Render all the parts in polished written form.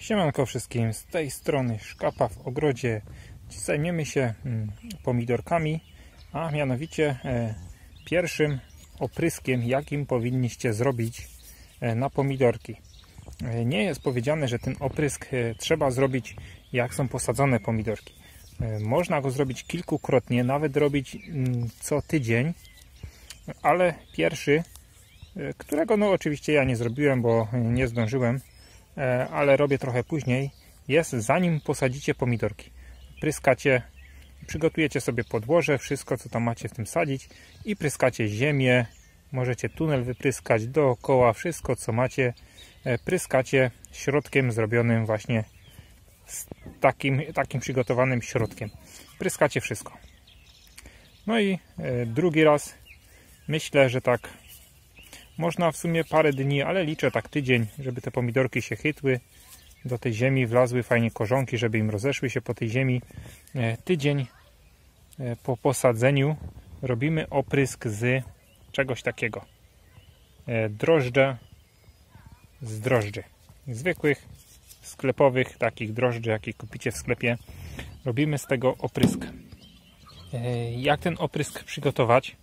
Siemanko wszystkim, z tej strony Szkapa w ogrodzie. Dziś zajmiemy się pomidorkami, a mianowicie pierwszym opryskiem, jakim powinniście zrobić na pomidorki. Nie jest powiedziane, że ten oprysk trzeba zrobić jak są posadzone pomidorki. Można go zrobić kilkukrotnie, nawet robić co tydzień, ale pierwszy, którego no oczywiście ja nie zrobiłem, bo nie zdążyłem, ale robię trochę później, jest zanim posadzicie pomidorki. Pryskacie, przygotujecie sobie podłoże, wszystko co tam macie w tym sadzić i pryskacie ziemię, możecie tunel wypryskać dookoła, wszystko co macie, pryskacie środkiem zrobionym właśnie z takim przygotowanym środkiem. Pryskacie wszystko. No i drugi raz, myślę, że tak można w sumie parę dni, ale liczę tak tydzień, żeby te pomidorki się chytły, do tej ziemi wlazły fajnie korzonki, żeby im rozeszły się po tej ziemi. Tydzień po posadzeniu robimy oprysk z czegoś takiego. Drożdże z drożdży. Zwykłych, sklepowych, takich drożdży, jakie kupicie w sklepie. Robimy z tego oprysk. Jak ten oprysk przygotować?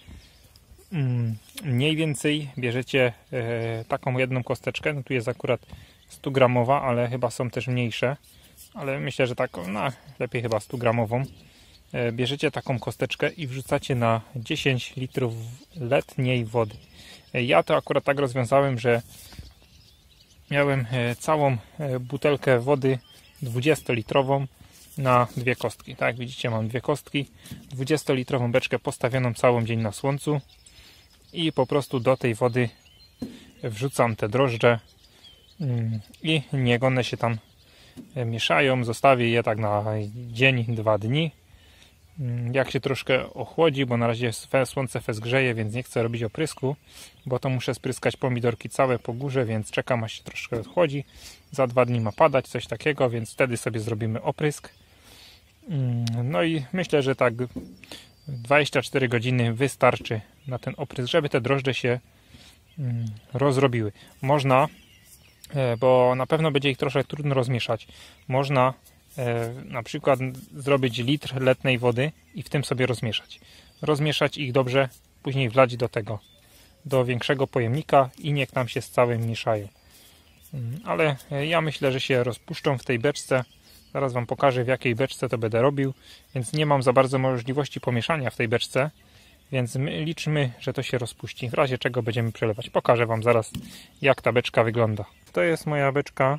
Mniej więcej bierzecie taką jedną kosteczkę, no tu jest akurat 100 gramowa, ale chyba są też mniejsze, ale myślę, że taką, no lepiej chyba 100 gramową. Bierzecie taką kosteczkę i wrzucacie na 10 litrów letniej wody. Ja to akurat tak rozwiązałem, że miałem całą butelkę wody 20-litrową na dwie kostki. Tak jak widzicie, mam dwie kostki, 20-litrową beczkę postawioną całą dzień na słońcu. I po prostu do tej wody wrzucam te drożdże i niech one się tam mieszają. Zostawię je tak na dzień, 2 dni. Jak się troszkę ochłodzi, bo na razie słońce grzeje, więc nie chcę robić oprysku, bo to muszę spryskać pomidorki całe po górze, więc czekam aż się troszkę odchłodzi. Za 2 dni ma padać, coś takiego, więc wtedy sobie zrobimy oprysk. No i myślę, że tak 24 godziny wystarczy na ten oprysk, żeby te drożdże się rozrobiły. Można, bo na pewno będzie ich troszkę trudno rozmieszać, można na przykład zrobić litr letniej wody i w tym sobie rozmieszać. Rozmieszać ich dobrze, później wlać do większego pojemnika i niech tam się z całym mieszają. Ale ja myślę, że się rozpuszczą w tej beczce. Zaraz Wam pokażę, w jakiej beczce to będę robił, więc nie mam za bardzo możliwości pomieszania w tej beczce, więc liczmy, że to się rozpuści. W razie czego będziemy przelewać. Pokażę Wam zaraz, jak ta beczka wygląda. To jest moja beczka.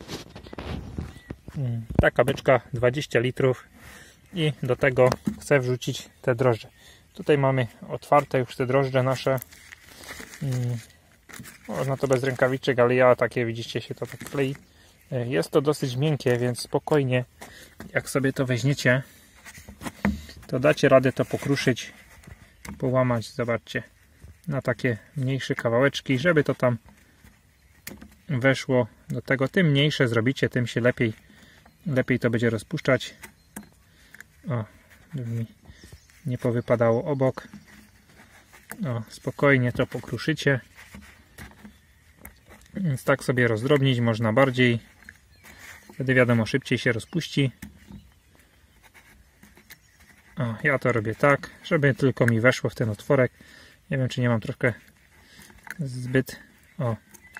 Taka beczka 20 litrów i do tego chcę wrzucić te drożdże. Tutaj mamy otwarte już te drożdże nasze. Można to bez rękawiczek, ale ja takie, widzicie, się to tak klei. Jest to dosyć miękkie, więc spokojnie, jak sobie to weźmiecie, to dacie radę to pokruszyć, połamać, zobaczcie, na takie mniejsze kawałeczki, żeby to tam weszło do tego. Tym mniejsze zrobicie, tym się lepiej to będzie rozpuszczać. O, żeby mi nie powypadało obok. O, spokojnie to pokruszycie. Więc tak sobie rozdrobnić można bardziej. Wtedy wiadomo, szybciej się rozpuści. O, ja to robię tak, żeby tylko mi weszło w ten otworek. Nie wiem, czy nie mam troszkę zbyt... O,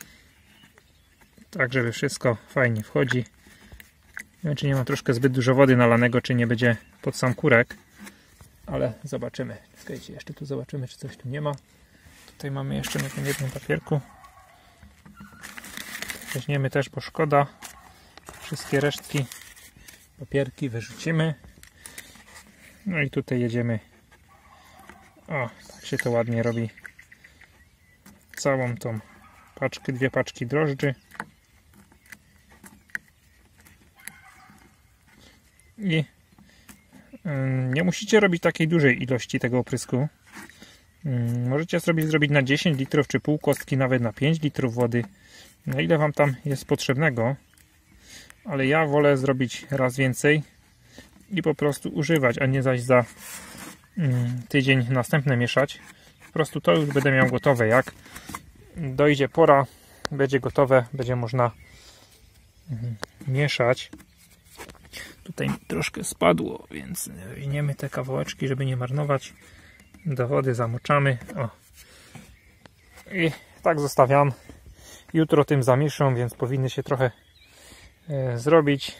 tak, żeby wszystko fajnie wchodzi. Nie wiem, czy nie mam troszkę zbyt dużo wody nalanego, czy nie będzie pod sam kurek. Ale zobaczymy. Czekajcie, jeszcze tu zobaczymy, czy coś tu nie ma. Tutaj mamy jeszcze na tym jednym papierku. Weźmiemy też, bo szkoda. Wszystkie resztki, papierki wyrzucimy. No i tutaj jedziemy. O, tak się to ładnie robi. Całą tą paczkę, 2 paczki drożdży. I nie musicie robić takiej dużej ilości tego oprysku. Możecie zrobić na 10 litrów, czy pół kostki, nawet na 5 litrów wody. Na ile Wam tam jest potrzebnego. Ale ja wolę zrobić raz więcej i po prostu używać, a nie zaś za tydzień następne mieszać. Po prostu to już będę miał gotowe. Jak dojdzie pora, będzie gotowe, będzie można mieszać. Tutaj troszkę spadło, więc winiemy te kawałeczki, żeby nie marnować. Do wody zamoczamy. O. I tak zostawiam. Jutro tym zamieszam, więc powinny się trochę zrobić.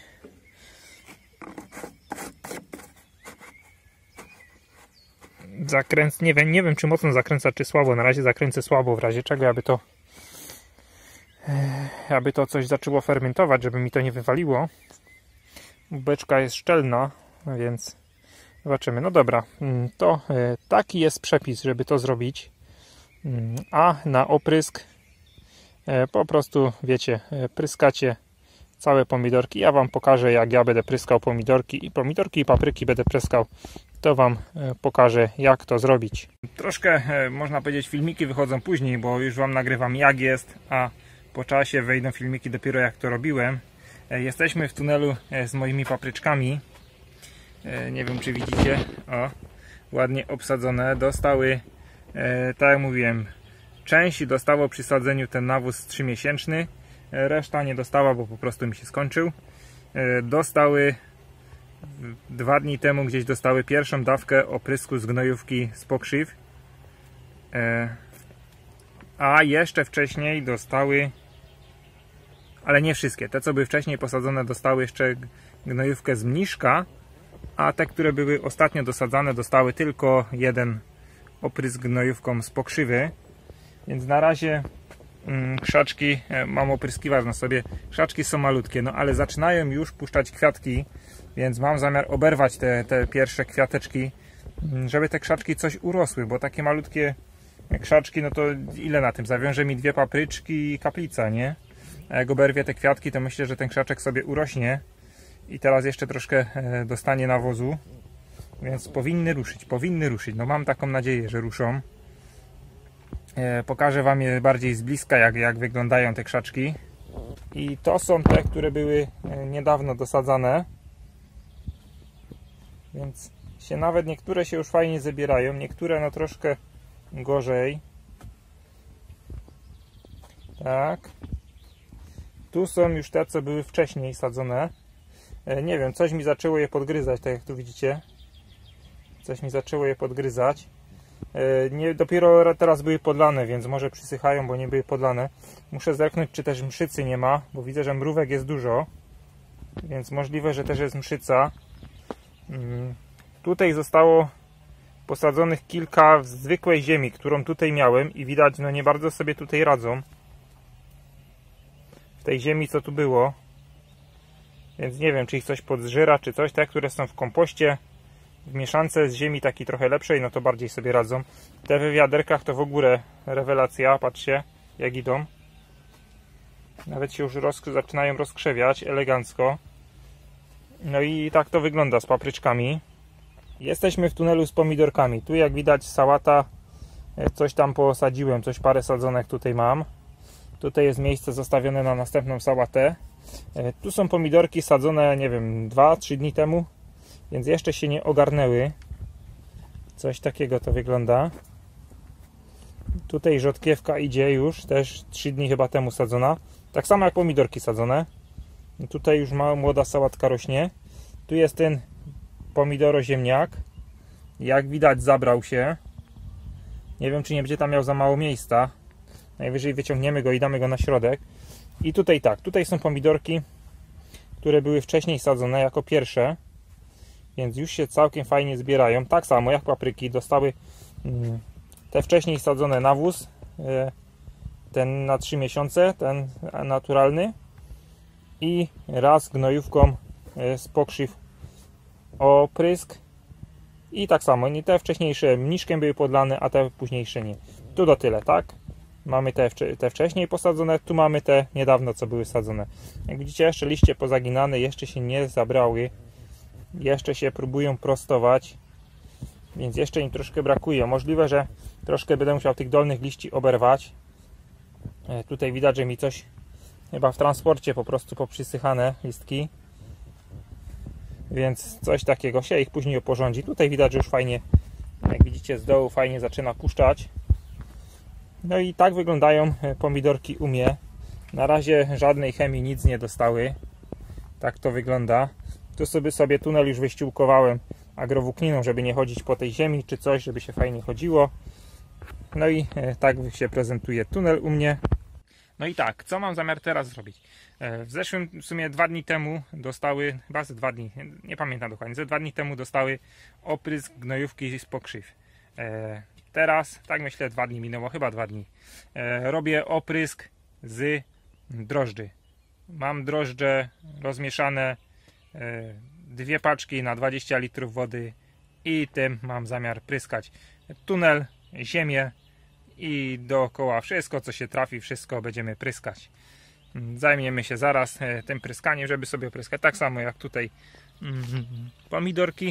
Nie wiem czy mocno zakręcać, czy słabo. Na razie zakręcę słabo, w razie czego aby to coś zaczęło fermentować, żeby mi to nie wywaliło. Beczka jest szczelna, więc zobaczymy. No dobra, to taki jest przepis, żeby to zrobić. A na oprysk po prostu, wiecie, pryskacie całe pomidorki. Ja wam pokażę, jak ja będę pryskał pomidorki i papryki będę pryskał. To wam pokażę, jak to zrobić. Troszkę, można powiedzieć, filmiki wychodzą później, bo już wam nagrywam, jak jest, a po czasie wejdą filmiki dopiero, jak to robiłem. Jesteśmy w tunelu z moimi papryczkami. Nie wiem, czy widzicie. O, ładnie obsadzone. Dostały, tak jak mówiłem, część dostało przy sadzeniu ten nawóz 3-miesięczny. Reszta nie dostała, bo po prostu mi się skończył. Dostały 2 dni temu, gdzieś dostały pierwszą dawkę oprysku z gnojówki z pokrzyw. A jeszcze wcześniej dostały, ale nie wszystkie, te co były wcześniej posadzone dostały jeszcze gnojówkę z mniszka, a te, które były ostatnio dosadzane, dostały tylko jeden oprysk gnojówką z pokrzywy. Więc na razie krzaczki, mam opryskiwacz na sobie, krzaczki są malutkie, no ale zaczynają już puszczać kwiatki, więc mam zamiar oberwać te pierwsze kwiateczki, żeby te krzaczki coś urosły, bo takie malutkie krzaczki, no to ile na tym? Zawiąże mi 2 papryczki i kaplica, nie? A jak oberwie te kwiatki, to myślę, że ten krzaczek sobie urośnie i teraz jeszcze troszkę dostanie nawozu, więc powinny ruszyć. No mam taką nadzieję, że ruszą. Pokażę wam je bardziej z bliska, jak wyglądają te krzaczki. I to są te, które były niedawno dosadzane, więc nawet niektóre się już fajnie zabierają, niektóre no troszkę gorzej. Tak. Tu są już te, co były wcześniej sadzone. Nie wiem, coś mi zaczęło je podgryzać, tak jak tu widzicie. Coś mi zaczęło je podgryzać. Dopiero teraz były podlane, więc może przysychają, bo nie były podlane. Muszę zerknąć, czy też mszycy nie ma, bo widzę, że mrówek jest dużo, więc możliwe, że też jest mszyca. Tutaj zostało posadzonych kilka w zwykłej ziemi, którą tutaj miałem i widać, no nie bardzo sobie tutaj radzą w tej ziemi, co tu było, więc nie wiem, czy ich coś podżera, czy coś. Te, które są w kompoście, w mieszance z ziemi takiej trochę lepszej, no to bardziej sobie radzą. Te w wiaderkach to w ogóle rewelacja, patrzcie jak idą. Nawet się już zaczynają rozkrzewiać elegancko. No i tak to wygląda z papryczkami. Jesteśmy w tunelu z pomidorkami. Tu jak widać sałata, coś tam posadziłem, parę sadzonek tutaj mam. Tutaj jest miejsce zostawione na następną sałatę. Tu są pomidorki sadzone, nie wiem, 2-3 dni temu, więc jeszcze się nie ogarnęły. Coś takiego to wygląda. Tutaj rzodkiewka idzie już, też 3 dni chyba temu sadzona. Tak samo jak pomidorki sadzone. Tutaj już młoda sałatka rośnie. Tu jest ten pomidoroziemniak. Jak widać zabrał się. Nie wiem, czy nie będzie tam miał za mało miejsca. Najwyżej wyciągniemy go i damy go na środek. I tutaj tak, tutaj są pomidorki, które były wcześniej sadzone jako pierwsze. Więc już się całkiem fajnie zbierają. Tak samo jak papryki dostały te wcześniej sadzone nawóz. Ten na 3 miesiące, ten naturalny. I raz gnojówką z pokrzyw oprysk. I tak samo, nie te wcześniejsze mniszkiem były podlane, a te późniejsze nie. Tu do tyle, tak? Mamy te wcześniej posadzone, tu mamy te niedawno, co były sadzone. Jak widzicie, jeszcze liście pozaginane, jeszcze się nie zabrały. Jeszcze się próbują prostować, więc jeszcze im troszkę brakuje. Możliwe, że troszkę będę musiał tych dolnych liści oberwać. Tutaj widać, że mi coś chyba w transporcie po prostu poprzysychane listki. Więc coś takiego się ich później oporządzi. Tutaj widać, że już fajnie, jak widzicie z dołu, fajnie zaczyna puszczać. No i tak wyglądają pomidorki u mnie. Na razie żadnej chemii, nic nie dostały. Tak to wygląda. Tu sobie tunel już wyściółkowałem agrowłókniną, żeby nie chodzić po tej ziemi czy coś, żeby się fajnie chodziło. No i tak się prezentuje tunel u mnie. No i tak, co mam zamiar teraz zrobić? W zeszłym, w sumie 2 dni temu dostały, chyba ze 2 dni, nie pamiętam dokładnie, ze 2 dni temu dostały oprysk gnojówki z pokrzyw. Teraz, tak myślę, 2 dni minęło, chyba 2 dni. Robię oprysk z drożdży. Mam drożdże rozmieszane, 2 paczki na 20 litrów wody i tym mam zamiar pryskać tunel, ziemię i dookoła wszystko, co się trafi, wszystko będziemy pryskać. Zajmiemy się zaraz tym pryskaniem, żeby sobie pryskać. Tak samo jak tutaj pomidorki.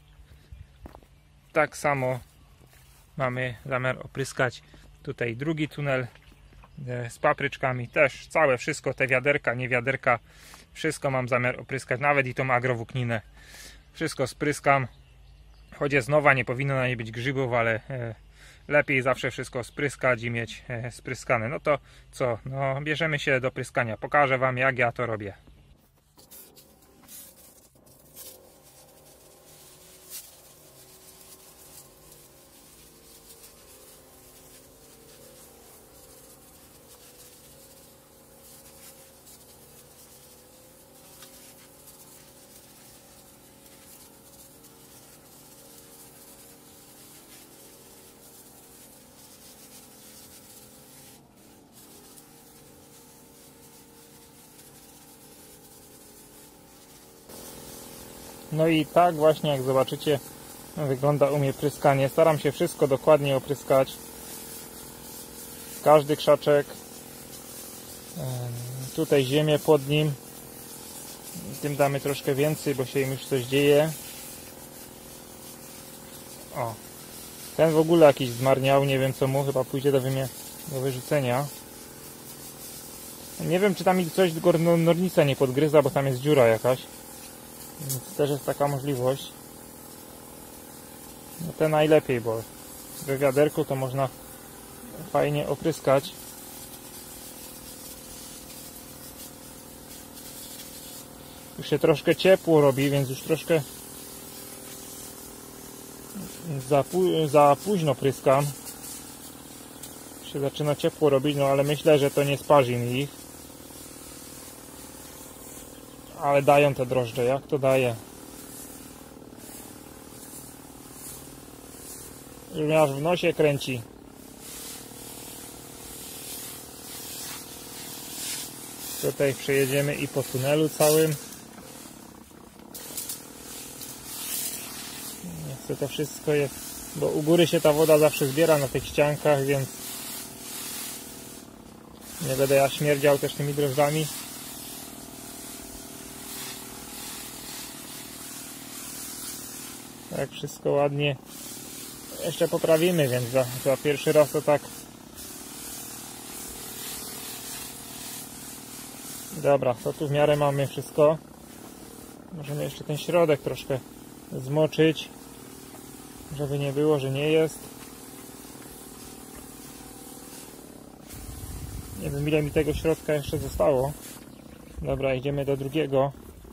Tak samo mamy zamiar opryskać tutaj drugi tunel z papryczkami. Też całe wszystko, te wiaderka, nie wiaderka, wszystko mam zamiar opryskać. Nawet i tą agrowłókninę. Wszystko spryskam. Choć jest nowa, nie powinno na niej być grzybów, ale lepiej zawsze wszystko spryskać i mieć spryskane. No to co? No bierzemy się do pryskania. Pokażę wam, jak ja to robię. No i tak właśnie, jak zobaczycie, wygląda u mnie pryskanie. Staram się wszystko dokładnie opryskać. Każdy krzaczek. Tutaj ziemię pod nim. Tym damy troszkę więcej, bo się im już coś dzieje. O, ten w ogóle jakiś zmarniał, nie wiem co mu, chyba pójdzie do wyrzucenia. Nie wiem, czy tam mi coś nornica nie podgryza, bo tam jest dziura jakaś. Więc też jest taka możliwość. No te najlepiej, bo we wiaderku to można fajnie opryskać. Już się troszkę ciepło robi, więc już troszkę za późno pryskam. Się zaczyna ciepło robić, no ale myślę, że to nie sparzy mi ich. Ale dają te drożdże, jak to daje? Już mnie aż w nosie kręci. Tutaj przejedziemy i po tunelu całym. Nie chcę, to wszystko jest, bo u góry się ta woda zawsze zbiera na tych ściankach, więc nie będę ja śmierdział też tymi drożdżami. Tak, wszystko ładnie jeszcze poprawimy, więc za pierwszy raz to tak. Dobra, to tu w miarę mamy wszystko. Możemy jeszcze ten środek troszkę zmoczyć, żeby nie było, że nie jest. Nie wiem, ile mi tego środka jeszcze zostało. Dobra, idziemy do drugiego.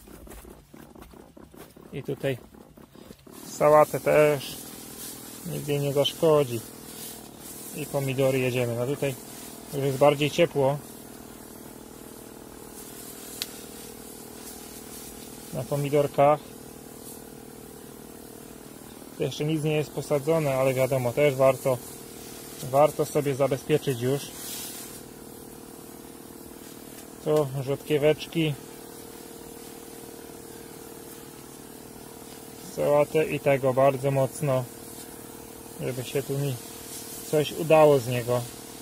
I tutaj sałatę też nigdzie nie zaszkodzi. I pomidory jedziemy. No tutaj już jest bardziej ciepło. Na pomidorkach. To jeszcze nic nie jest posadzone, ale wiadomo, też warto sobie zabezpieczyć już. Tu rzodkieweczki. Sałatę i tego bardzo mocno, żeby się tu mi coś udało z niego.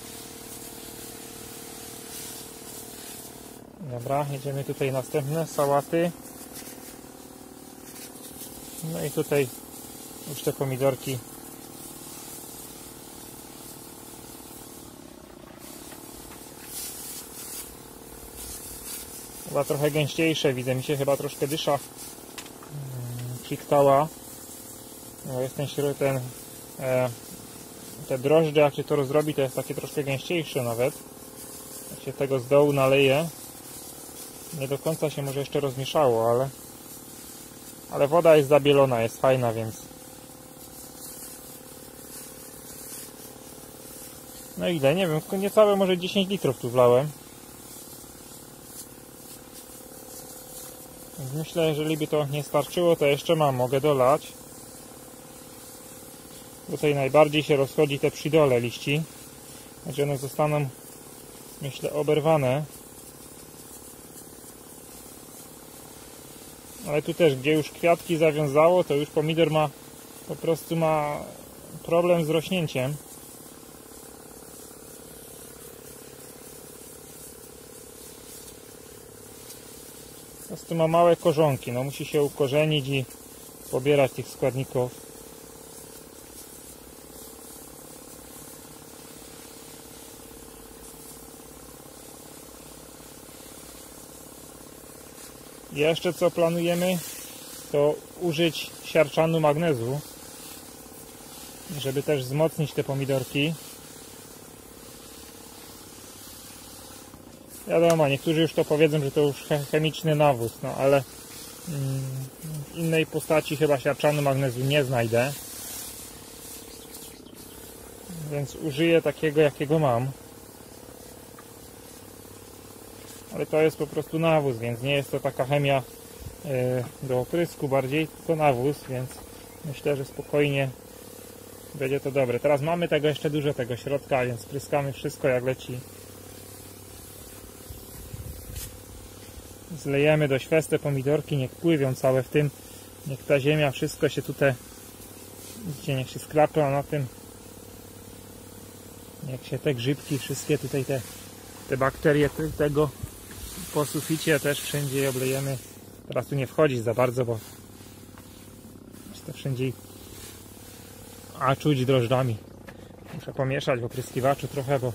Dobra, jedziemy tutaj następne sałaty. No i tutaj już te pomidorki. Chyba trochę gęściejsze, widzę, mi się chyba troszkę dysza przyktała. No jest te drożdże, jak się to rozrobi, to jest takie troszkę gęściejsze nawet. Jak się tego z dołu naleje. Nie do końca się może jeszcze rozmieszało, ale woda jest zabielona, jest fajna, więc no ile? Nie wiem, niecałe może 10 litrów tu wlałem. Więc myślę, jeżeli by to nie starczyło, to jeszcze mogę dolać. Tutaj najbardziej się rozchodzi te przydole liści. Znaczy one zostaną, myślę, oberwane. Ale tu też, gdzie już kwiatki zawiązało, to już pomidor po prostu ma problem z rośnięciem. Po prostu ma małe korzonki, no musi się ukorzenić i pobierać tych składników. Jeszcze co planujemy, to użyć siarczanu magnezu, żeby też wzmocnić te pomidorki. Wiadomo, niektórzy już to powiedzą, że to już chemiczny nawóz, no ale w innej postaci chyba siarczanu magnezu nie znajdę. Więc użyję takiego, jakiego mam. Ale to jest po prostu nawóz, więc nie jest to taka chemia do oprysku bardziej, tylko nawóz, więc myślę, że spokojnie będzie to dobre. Teraz mamy tego jeszcze dużo, tego środka, więc pryskamy wszystko jak leci. Zlejemy do świec te pomidorki, niech pływią całe w tym, niech ta ziemia, wszystko się tutaj, widzicie, niech się skrapla na tym, niech się te grzybki, wszystkie tutaj te bakterie tego po suficie też wszędzie je oblejemy. Teraz tu nie wchodzić za bardzo, bo to wszędzie czuć drożdżami. Muszę pomieszać w opryskiwaczu trochę, bo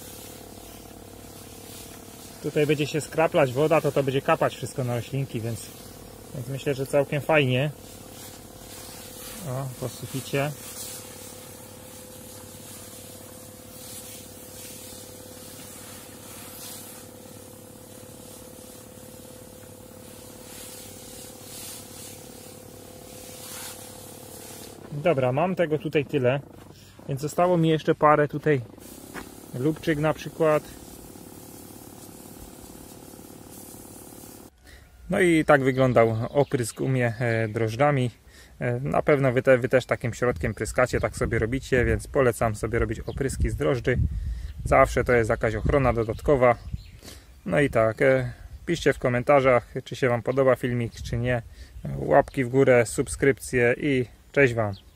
tutaj będzie się skraplać woda, to będzie kapać wszystko na roślinki, więc myślę, że całkiem fajnie. O, po suficie. Dobra, mam tego tutaj tyle, więc zostało mi jeszcze parę tutaj lubczyk na przykład. No i tak wyglądał oprysk u mnie drożdżami. Na pewno wy też takim środkiem pryskacie, tak sobie robicie, więc polecam sobie robić opryski z drożdży. Zawsze to jest jakaś ochrona dodatkowa. No i tak, piszcie w komentarzach, czy się Wam podoba filmik, czy nie. Łapki w górę, subskrypcje i cześć Wam.